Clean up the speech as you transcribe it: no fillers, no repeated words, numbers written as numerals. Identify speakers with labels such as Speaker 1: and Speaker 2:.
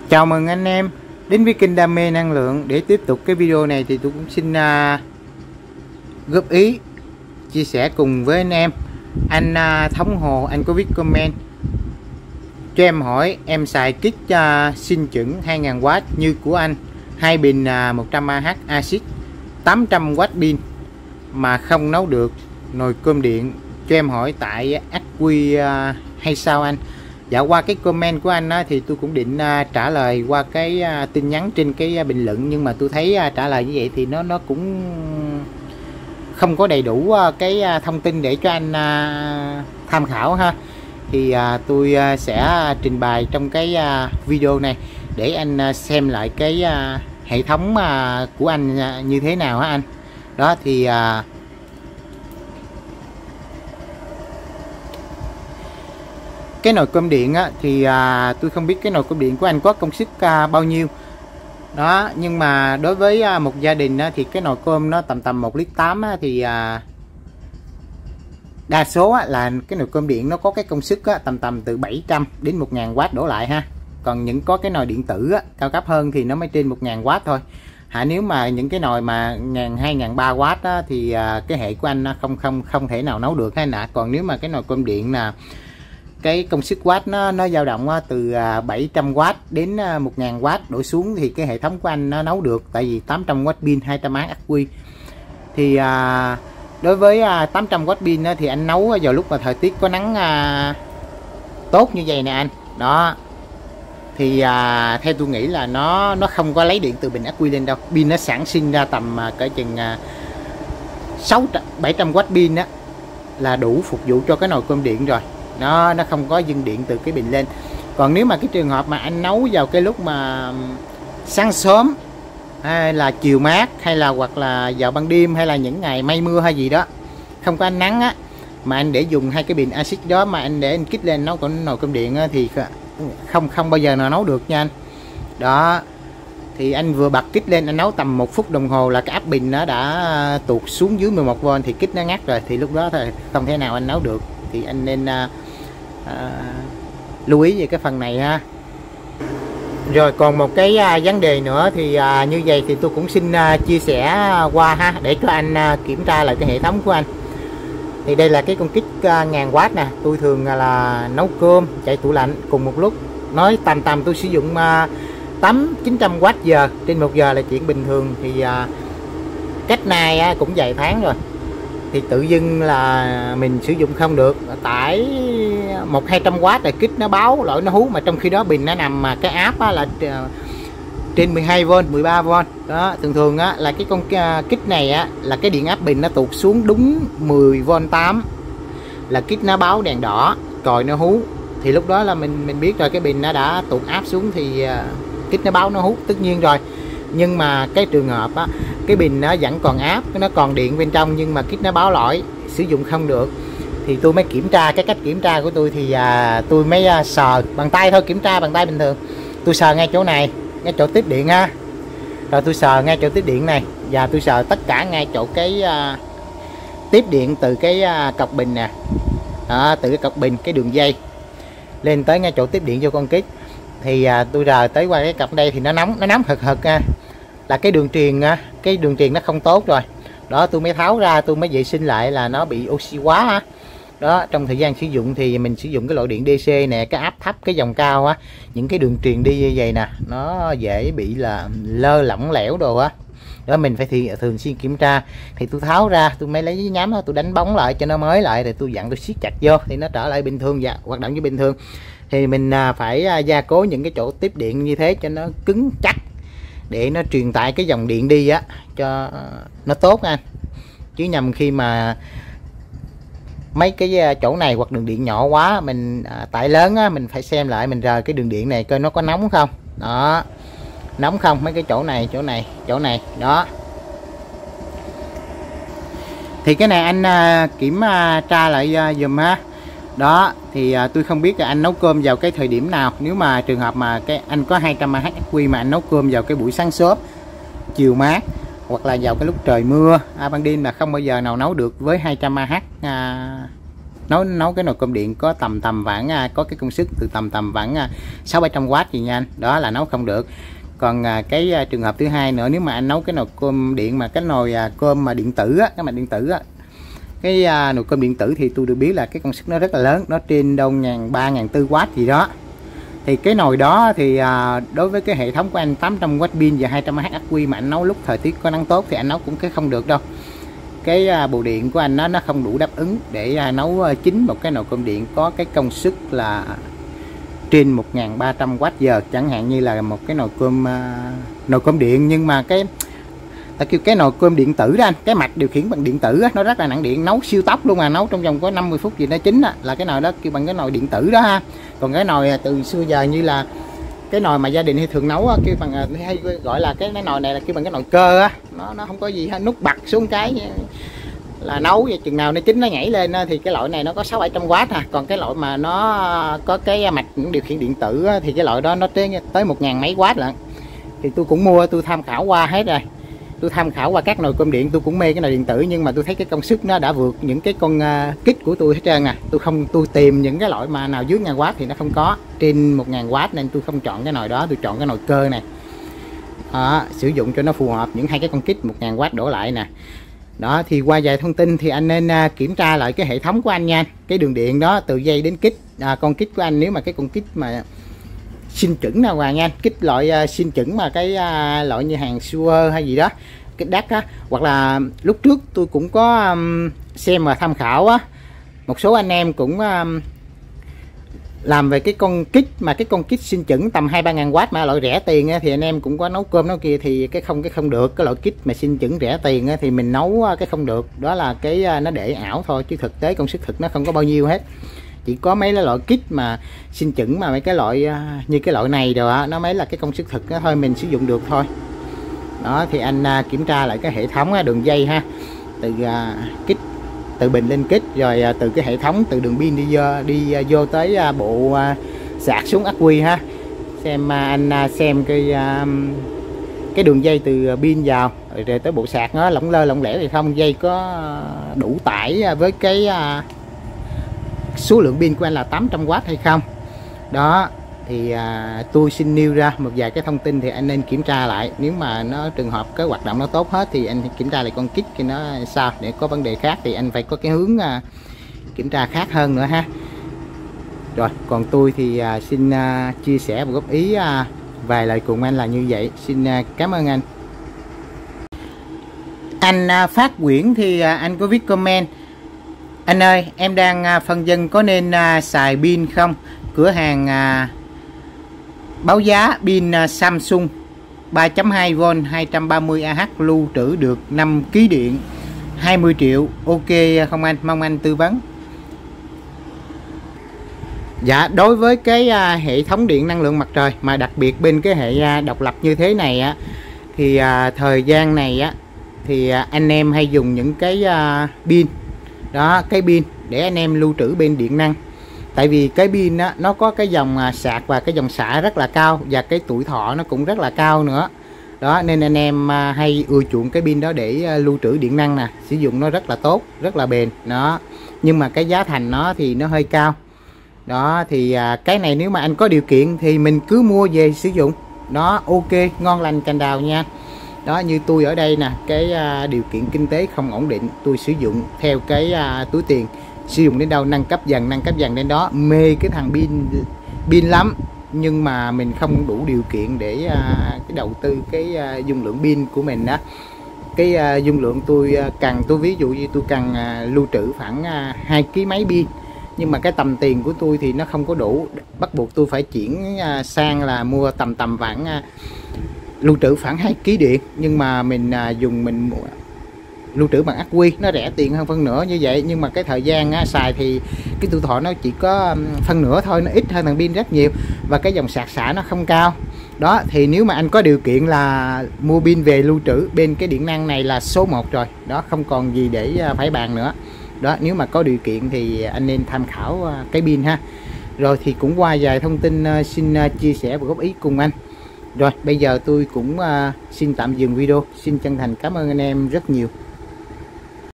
Speaker 1: Chào mừng anh em đến với kênh Đam mê năng lượng. Để tiếp tục cái video này thì tôi cũng xin góp ý chia sẻ cùng với anh em. Anh Thống Hồ, anh có viết comment cho em hỏi em xài kit sinh chuẩn 2000W như của anh, hai bình 100Ah axit 800W pin mà không nấu được nồi cơm điện, cho em hỏi tại ắc quy hay sao anh? Dạ, qua cái comment của anh á, thì tôi cũng định trả lời qua cái tin nhắn trên cái bình luận, nhưng mà tôi thấy trả lời như vậy thì nó cũng không có đầy đủ cái thông tin để cho anh tham khảo ha. Thì tôi sẽ trình bày trong cái video này để anh xem lại cái hệ thống của anh như thế nào hả anh. Đó thì cái nồi cơm điện á, thì tôi không biết cái nồi cơm điện của anh có công suất bao nhiêu đó, nhưng mà đối với một gia đình á, thì cái nồi cơm nó tầm 1,8 lít á, thì đa số á, là cái nồi cơm điện nó có cái công suất á, tầm từ 700 đến 1000W đổ lại ha. Còn những có cái nồi điện tử á, cao cấp hơn thì nó mới trên 1000W thôi hả. Nếu mà những cái nồi mà 1000, 2000, 3W á, thì cái hệ của anh không thể nào nấu được hay nè. Còn nếu mà cái nồi cơm điện là cái công suất watt nó dao động từ 700W đến 1000W đổ xuống thì cái hệ thống của anh nó nấu được, tại vì 800W pin, 200Ah ắc quy. Thì đối với 800W pin thì anh nấu vào lúc mà thời tiết có nắng tốt như vậy nè anh. đó thì theo tôi nghĩ là nó không có lấy điện từ bình ắc quy lên đâu. Pin nó sản sinh ra tầm cỡ chừng 700W pin á là đủ phục vụ cho cái nồi cơm điện rồi. Nó không có dâng điện từ cái bình lên. Còn nếu mà cái trường hợp mà anh nấu vào cái lúc mà sáng sớm hay là chiều mát, hay là hoặc là vào ban đêm, hay là những ngày mây mưa hay gì đó không có ánh nắng á, mà anh để dùng hai cái bình axit đó mà anh để anh kích lên nấu còn nồi cơm điện á, thì không bao giờ nào nấu được nha anh. Đó thì anh vừa bật kích lên, anh nấu tầm 1 phút đồng hồ là cái áp bình nó đã tụt xuống dưới 11V thì kích nó ngắt rồi, thì lúc đó thì không thể nào anh nấu được. Thì anh nên lưu ý về cái phần này ha. Rồi còn một cái vấn đề nữa thì như vậy thì tôi cũng xin chia sẻ qua ha, để cho anh kiểm tra lại cái hệ thống của anh. Thì đây là cái con kit 1000W nè. Tôi thường là nấu cơm, chạy tủ lạnh cùng một lúc. Nói tầm tôi sử dụng 800-900W giờ trên 1 giờ là chuyện bình thường. Thì cách này cũng vài tháng rồi thì tự dưng là mình sử dụng không được, tải 100-200W là kích nó báo lỗi nó hú, mà trong khi đó bình nó nằm mà cái áp là trên 12V 13V đó. Thường á là cái con kích này á là cái điện áp bình nó tụt xuống đúng 10V8 là kích nó báo đèn đỏ còi nó hú, thì lúc đó là mình biết rồi cái bình nó đã tụt áp xuống thì kích nó báo nó hú tất nhiên rồi. Nhưng mà cái trường hợp á, cái bình nó vẫn còn áp, nó còn điện bên trong nhưng mà kích nó báo lỗi sử dụng không được, thì tôi mới kiểm tra. Cái cách kiểm tra của tôi thì tôi mới sờ bằng tay thôi, kiểm tra bằng tay bình thường. Tôi sờ ngay chỗ này, ngay chỗ tiếp điện ha, rồi tôi sờ ngay chỗ tiếp điện này, và tôi sờ tất cả ngay chỗ cái tiếp điện từ cái cọc bình nè. Đó, từ cái cọc bình, cái đường dây lên tới ngay chỗ tiếp điện vô con kích. Thì tôi rờ tới qua cái cặp đây thì nó nóng hực là cái đường truyền nó không tốt rồi. Đó, tôi mới tháo ra, tôi mới vệ sinh lại là nó bị oxy hóa á. Đó, trong thời gian sử dụng thì mình sử dụng cái loại điện DC nè, cái áp thấp, cái dòng cao á, những cái đường truyền đi như vậy nè, nó dễ bị là lơ lỏng lẻo đồ á. Đó, mình phải thường xuyên kiểm tra. Thì tôi tháo ra, tôi mới lấy giấy nhám đó, tôi đánh bóng lại cho nó mới lại, rồi tôi dặn tôi siết chặt vô thì nó trở lại bình thường và hoạt động như bình thường. Thì mình phải gia cố những cái chỗ tiếp điện như thế cho nó cứng chắc để nó truyền tải cái dòng điện đi á cho nó tốt anh. Chứ nhầm khi mà mấy cái chỗ này hoặc đường điện nhỏ quá, mình tải lớn á, mình phải xem lại, mình rời cái đường điện này coi nó có nóng không. Đó, nóng không, mấy cái chỗ này đó. Thì cái này anh kiểm tra lại dùm ha. Đó thì tôi không biết là anh nấu cơm vào cái thời điểm nào. Nếu mà trường hợp mà cái anh có 200Ah ắc quy mà anh nấu cơm vào cái buổi sáng sớm, chiều mát, hoặc là vào cái lúc trời mưa ban đêm là không bao giờ nào nấu được với 200Ah nấu cái nồi cơm điện có tầm khoảng có cái công suất từ tầm khoảng 600-700W gì nha anh, đó là nấu không được. Còn cái trường hợp thứ hai nữa, nếu mà anh nấu cái nồi cơm điện mà cái nồi cơm mà điện tử á, cái mà điện tử á, cái nồi cơm điện tử thì tôi được biết là cái công suất nó rất là lớn, nó trên đâu 3.400W gì đó. Thì cái nồi đó thì đối với cái hệ thống của anh 800W pin và 200mAh ắc quy mà anh nấu lúc thời tiết có nắng tốt thì anh nấu cũng không được đâu. Cái bộ điện của anh nó không đủ đáp ứng để nấu chín một cái nồi cơm điện có cái công suất là trên 1.300W, chẳng hạn như là một cái nồi cơm điện. Nhưng mà ta kêu cái nồi cơm điện tử đó anh, cái mạch điều khiển bằng điện tử á, nó rất là nặng điện, nấu siêu tốc luôn, nấu trong vòng có 50 phút gì nó chín á, là cái nồi đó kêu bằng cái nồi điện tử đó ha. Còn cái nồi từ xưa giờ như là cái nồi mà gia đình hay thường nấu á, kêu bằng hay gọi là cái nồi này là kêu bằng cái nồi cơ á, nó không có gì hết, nút bật xuống cái là nấu, và chừng nào nó chín nó nhảy lên thì cái loại này nó có 600-700W ha. Còn cái loại mà nó có cái mạch điều khiển điện tử á, thì cái loại đó nó tới 1.000 mấy W lận. Thì tôi cũng mua, tôi tham khảo qua hết rồi, tôi tham khảo qua các nồi cơm điện, tôi cũng mê cái nồi điện tử, nhưng mà tôi thấy cái công suất nó đã vượt những cái con kích của tôi hết trơn à. Tôi tìm những cái loại mà nào dưới 1000W thì nó không có, trên 1000W nên tôi không chọn cái nồi đó, tôi chọn cái nồi cơ này. Sử dụng cho nó phù hợp những hai cái con kích 1000W đổ lại nè. Đó thì qua vài thông tin thì anh nên kiểm tra lại cái hệ thống của anh nha. Cái đường điện đó từ dây đến kích, con kích của anh nếu mà cái con kích mà xin chững nào Hoàng nha, kích loại xin chững mà cái loại như hàng Shure hay gì đó, kích đắt á, hoặc là lúc trước tôi cũng có xem và tham khảo á, một số anh em cũng làm về cái con kích mà cái con kích xin chững tầm 2-3.000W mà loại rẻ tiền á, thì anh em cũng có nấu cơm nấu kia thì cái không được. Cái loại kích mà xin chững rẻ tiền á, thì mình nấu cái không được, đó là cái nó để ảo thôi, chứ thực tế công suất thực nó không có bao nhiêu hết. Chỉ có mấy loại kit mà xin chững mà mấy cái loại như cái loại này rồi á, nó mới là cái công suất thực đó thôi, mình sử dụng được thôi. Đó thì anh kiểm tra lại cái hệ thống đường dây ha, từ kit, từ bình lên kit, rồi từ cái hệ thống từ đường pin đi vô tới bộ sạc xuống ắc quy ha. Xem anh xem cái đường dây từ pin vào rồi tới bộ sạc nó lỏng lẻo thì không, dây có đủ tải với cái số lượng pin của anh là 800W hay không. Đó thì tôi xin nêu ra một vài cái thông tin thì anh nên kiểm tra lại. Nếu mà nó trường hợp cái hoạt động nó tốt hết thì anh kiểm tra lại con kit thì nó sao, để có vấn đề khác thì anh phải có cái hướng kiểm tra khác hơn nữa ha. Rồi còn tôi thì xin chia sẻ và góp ý vài lời cùng anh là như vậy. Xin cảm ơn anh. Anh Phát Nguyễn thì anh có viết comment: anh ơi, em đang phân vân có nên xài pin không? Cửa hàng báo giá pin Samsung 3.2V 230Ah lưu trữ được 5 kg điện 20 triệu. Ok không anh? Mong anh tư vấn. Dạ, đối với cái hệ thống điện năng lượng mặt trời mà đặc biệt bên cái hệ độc lập như thế này á, thì thời gian này á thì anh em hay dùng những cái pin đó, cái pin để anh em lưu trữ bên điện năng. Tại vì cái pin á, nó có cái dòng sạc và cái dòng xả rất là cao, và cái tuổi thọ nó cũng rất là cao nữa. Đó nên anh em hay ưa chuộng cái pin đó để lưu trữ điện năng nè, sử dụng nó rất là tốt, rất là bền đó. Nhưng mà cái giá thành nó thì nó hơi cao. Đó thì cái này nếu mà anh có điều kiện thì mình cứ mua về sử dụng. Đó, ok, ngon lành cành đào nha. Đó, như tôi ở đây nè, cái điều kiện kinh tế không ổn định, tôi sử dụng theo cái túi tiền, sử dụng đến đâu nâng cấp dần đến đó, mê cái thằng pin lắm. Nhưng mà mình không đủ điều kiện để cái đầu tư cái dung lượng pin của mình đó. Cái dung lượng tôi cần, tôi ví dụ như tôi cần lưu trữ khoảng 2 kg mấy pin, nhưng mà cái tầm tiền của tôi thì nó không có đủ, bắt buộc tôi phải chuyển sang là mua tầm khoảng lưu trữ khoảng 2 kg điện. Nhưng mà mình mình lưu trữ bằng ắc quy, nó rẻ tiền hơn phân nửa như vậy, nhưng mà cái thời gian xài thì cái tuổi thọ nó chỉ có phân nửa thôi, nó ít hơn thằng pin rất nhiều, và cái dòng sạc xả nó không cao. Đó thì nếu mà anh có điều kiện là mua pin về lưu trữ bên cái điện năng này là số 1 rồi đó, không còn gì để phải bàn nữa. Đó, nếu mà có điều kiện thì anh nên tham khảo cái pin ha. Rồi thì cũng qua vài thông tin xin chia sẻ và góp ý cùng anh. Rồi bây giờ tôi cũng xin tạm dừng video. Xin chân thành cảm ơn anh em rất nhiều.